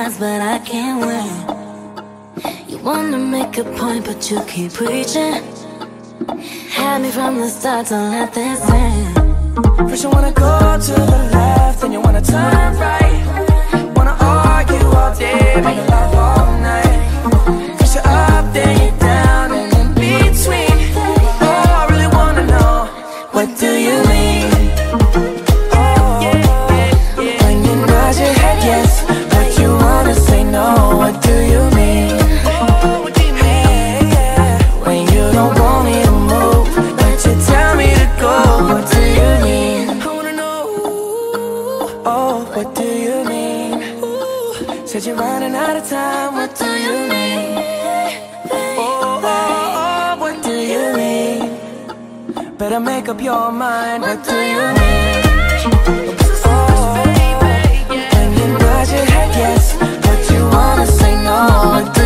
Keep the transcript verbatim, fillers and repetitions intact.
chance, but I can't win. You wanna make a point, but you keep preaching. Had me from the start, don't let this end. First you wanna go to the left, then you wanna turn right. Wanna argue all day, make love all night. First you're up, then you're down, and in between. Oh, I really wanna know, what do you mean? Oh, when you nod your head yes, but you wanna say no, what do you mean? Hey, yeah. When you don't want me to move, but you tell me to go, what do you mean? I wanna know, oh, what do you mean? Said you're running out of time, what do you mean? Oh, oh, oh, what do you mean? Better make up your mind, what do you mean? Oh, when you nod your head yes, but you wanna say no, what